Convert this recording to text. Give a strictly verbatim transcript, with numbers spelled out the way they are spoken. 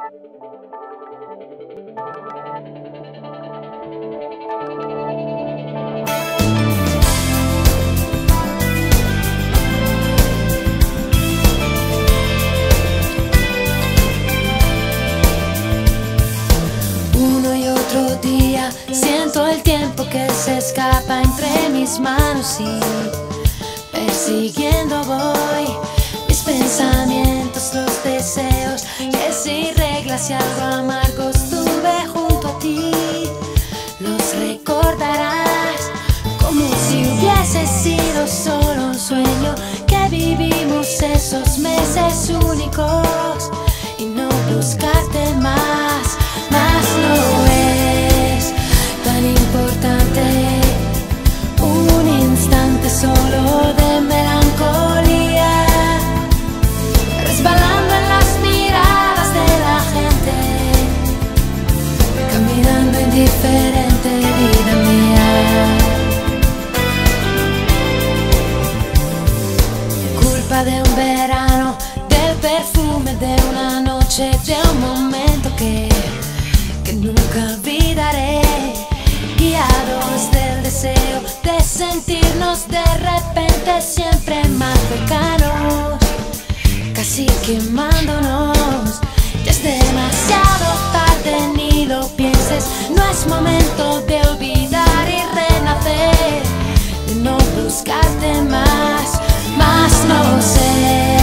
Siento el tiempo que se escapa entre mis manos y persiguiendo voy mis pensamientos, los deseos que sin reglas y algo amargos tuve junto a ti. Los recordarás como si hubiese sido solo un sueño que vivimos esos meses únicos y no buscarte más, más no es tan importante un instante solo de melancolía, resbalando en las miradas de la gente, caminando indiferente, vida mía. Culpa de un verano, del perfume de una noche, de un momento que, que nunca olvidaré. Guiados del deseo de sentirnos de repente siempre más cercanos, casi quemándonos. Ya es demasiado tarde, ni lo pienses, no es momento de olvidar y renacer, de no buscarte más, más no sé.